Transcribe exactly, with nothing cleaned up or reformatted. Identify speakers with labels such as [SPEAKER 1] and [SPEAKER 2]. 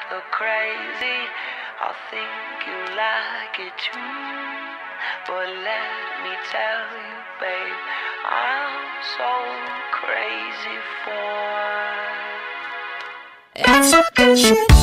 [SPEAKER 1] look crazy. I think you like it too. But let me tell you, babe, I'm so crazy for
[SPEAKER 2] It's fucking shit.